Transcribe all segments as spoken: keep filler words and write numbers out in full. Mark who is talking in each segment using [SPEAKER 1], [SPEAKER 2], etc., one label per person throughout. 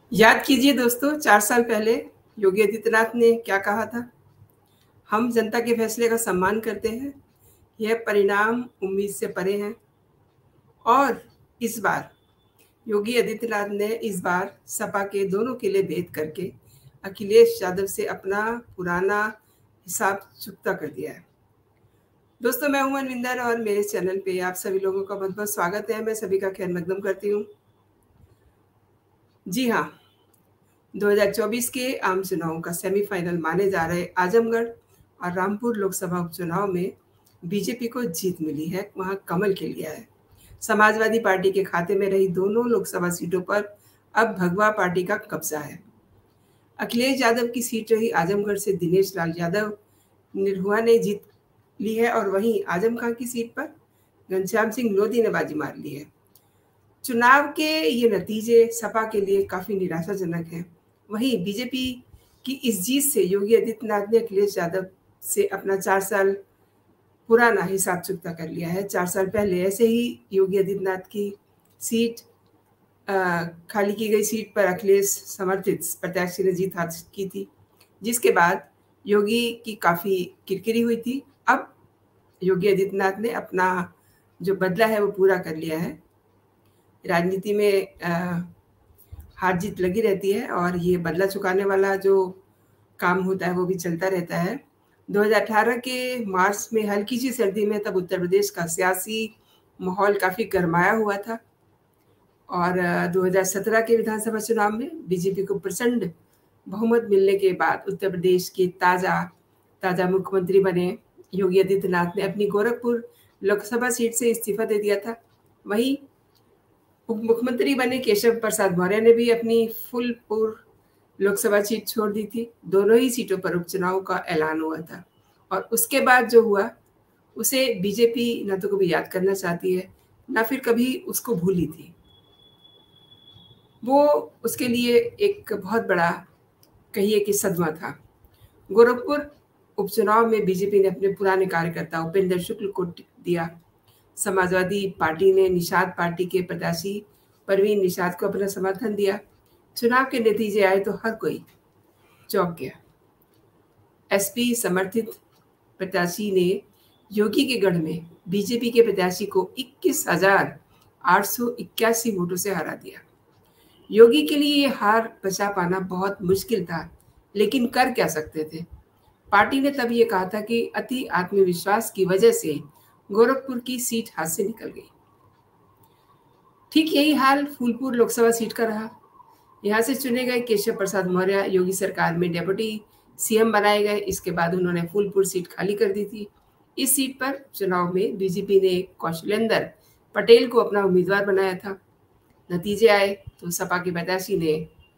[SPEAKER 1] याद कीजिए दोस्तों, चार साल पहले योगी आदित्यनाथ ने क्या कहा था? हम जनता के फैसले का सम्मान करते हैं। यह परिणाम उम्मीद से परे हैं। और इस बार योगी आदित्यनाथ ने इस बार सपा के दोनों किले भेद करके अखिलेश यादव से अपना पुराना हिसाब चुकता कर दिया है। दोस्तों, मैं हूं मनविंदर और मेरे चैनल पे आप सभी लोगों का बहुत बहुत स्वागत है। मैं सभी का खैर मकदम करती हूँ। जी हाँ, दो हज़ार चौबीस के आम चुनावों का सेमीफाइनल माने जा रहे आजमगढ़ और रामपुर लोकसभा उपचुनाव में बीजेपी को जीत मिली है। वहां कमल खिल गया है। समाजवादी पार्टी के खाते में रही दोनों लोकसभा सीटों पर अब भगवा पार्टी का कब्जा है। अखिलेश यादव की सीट रही आजमगढ़ से दिनेश लाल यादव निरहुआ ने जीत ली है और वहीं आजम खां की सीट पर घनश्याम सिंह लोधी ने बाजी मार ली है। चुनाव के ये नतीजे सपा के लिए काफी निराशाजनक हैं। वहीं बीजेपी की इस जीत से योगी आदित्यनाथ ने अखिलेश यादव से अपना चार साल पुराना हिसाब चुकता कर लिया है। चार साल पहले ऐसे ही योगी आदित्यनाथ की सीट आ, खाली की गई सीट पर अखिलेश समर्थित प्रत्याशी ने जीत हासिल की थी, जिसके बाद योगी की काफी किरकिरी हुई थी। अब योगी आदित्यनाथ ने अपना जो बदला है वो पूरा कर लिया है। राजनीति में आ, हार जीत लगी रहती है और ये बदला चुकाने वाला जो काम होता है वो भी चलता रहता है। दो हज़ार अठारह के मार्च में हल्की सी सर्दी में तब उत्तर प्रदेश का सियासी माहौल काफी गरमाया हुआ था और दो हज़ार सत्रह के विधानसभा चुनाव में बीजेपी को प्रचंड बहुमत मिलने के बाद उत्तर प्रदेश के ताजा ताजा मुख्यमंत्री बने योगी आदित्यनाथ ने अपनी गोरखपुर लोकसभा सीट से इस्तीफा दे दिया था। वहीं उप मुख्यमंत्री बने केशव प्रसाद मौर्य ने भी अपनी फूलपुर लोकसभा सीट छोड़ दी थी। दोनों ही सीटों पर उपचुनाव का ऐलान हुआ था और उसके बाद जो हुआ उसे बीजेपी न तो कभी याद करना चाहती है, ना फिर कभी उसको भूली थी। वो उसके लिए एक बहुत बड़ा कहिए कि सदमा था। गोरखपुर उपचुनाव में बीजेपी ने अपने पुराने कार्यकर्ता उपेंद्र शुक्ल को टिकट दिया। समाजवादी पार्टी ने निषाद पार्टी के प्रत्याशी परवीन निषाद को अपना समर्थन दिया। चुनाव के नतीजे आए तो हर कोई चौंक गया। एसपी समर्थित प्रत्याशी ने योगी के गढ़ में बीजेपी के प्रत्याशी को इक्कीस हजार आठ सौ इक्यासी वोटों से हरा दिया। योगी के लिए ये हार बचा पाना बहुत मुश्किल था, लेकिन कर क्या सकते थे। पार्टी ने तब ये कहा था कि अति आत्मविश्वास की वजह से गोरखपुर की सीट हाथ से निकल गई। ठीक यही हाल फूलपुर लोकसभा सीट का रहा। यहाँ से चुने गए केशव प्रसाद मौर्य योगी सरकार में डेप्यूटी सीएम बनाए गए। इसके बाद उन्होंने फूलपुर सीट खाली कर दी थी। इस सीट पर चुनाव में बीजेपी ने कौशलेंद्र पटेल को अपना उम्मीदवार बनाया था। नतीजे आए तो सपा के प्रत्याशी ने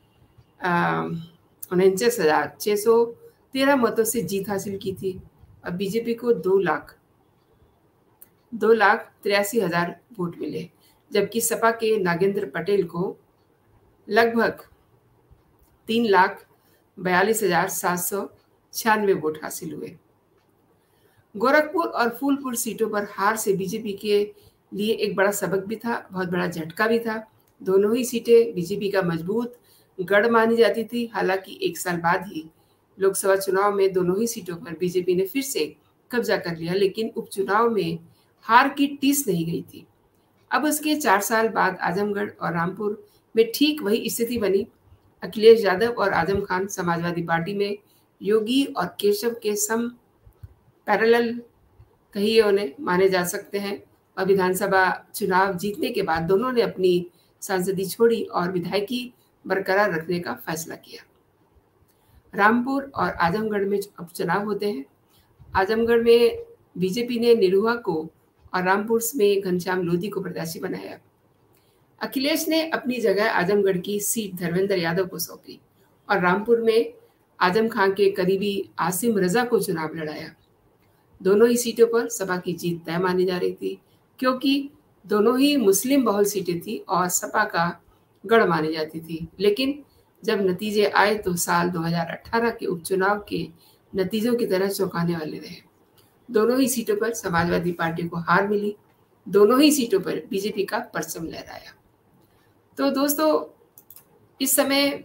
[SPEAKER 1] उनचास हजार छः सौ तेरह मतों से जीत हासिल की थी। अब बीजेपी को दो लाख दो लाख तिरासी हजार वोट मिले, जबकि सपा के नागेंद्र पटेल को लगभग तीन लाख बयालीस हजार सात सौ छियानवे वोट हासिल हुए। गोरखपुर और फूलपुर सीटों पर हार से बीजेपी के लिए एक बड़ा सबक भी था, बहुत बड़ा झटका भी था। दोनों ही सीटें बीजेपी का मजबूत गढ़ मानी जाती थी। हालांकि एक साल बाद ही लोकसभा चुनाव में दोनों ही सीटों पर बीजेपी ने फिर से कब्जा कर लिया, लेकिन उपचुनाव में हार की टीस नहीं गई थी। अब उसके चार साल बाद आजमगढ़ और रामपुर में ठीक वही स्थिति बनी। अखिलेश यादव और आजम खान समाजवादी पार्टी में योगी और केशव के सम पैरेलल कहिए उन्हें माने जा सकते हैं और विधानसभा चुनाव जीतने के बाद दोनों ने अपनी सांसदी छोड़ी और विधायकी बरकरार रखने का फैसला किया। रामपुर और आजमगढ़ में उपचुनाव होते हैं। आजमगढ़ में बीजेपी ने निरहुआ को और रामपुर में घनश्याम लोधी को प्रत्याशी बनाया। अखिलेश ने अपनी जगह आजमगढ़ की सीट धर्मेंद्र यादव को सौंपी और रामपुर में आजम खान के करीबी आसिम रजा को चुनाव लड़ाया। दोनों ही सीटों पर सपा की जीत तय मानी जा रही थी, क्योंकि दोनों ही मुस्लिम बहुल सीटें थी और सपा का गढ़ मानी जाती थी। लेकिन जब नतीजे आए तो साल दो हज़ार अठारह के उपचुनाव के नतीजों की तरह चौंकाने वाले रहे। दोनों ही सीटों पर समाजवादी पार्टी को हार मिली। दोनों ही सीटों पर बीजेपी का परचम लहराया। तो दोस्तों, इस समय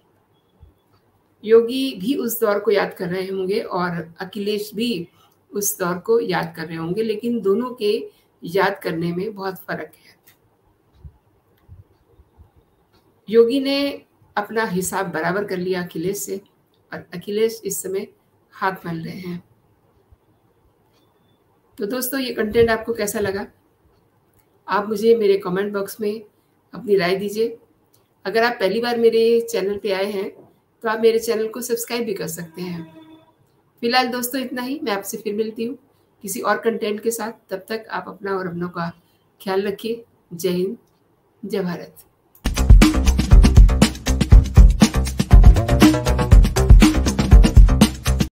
[SPEAKER 1] योगी भी उस दौर को याद कर रहे होंगे और अखिलेश भी उस दौर को याद कर रहे होंगे, लेकिन दोनों के याद करने में बहुत फर्क है। योगी ने अपना हिसाब बराबर कर लिया अखिलेश से, और अखिलेश इस समय हाथ मल रहे हैं। तो दोस्तों, ये कंटेंट आपको कैसा लगा? आप मुझे मेरे कमेंट बॉक्स में अपनी राय दीजिए। अगर आप पहली बार मेरे चैनल पे आए हैं तो आप मेरे चैनल को सब्सक्राइब भी कर सकते हैं। फिलहाल दोस्तों इतना ही, मैं आपसे फिर मिलती हूँ किसी और कंटेंट के साथ। तब तक आप अपना और अपनों का ख्याल रखिए। जय हिंद, जय भारत।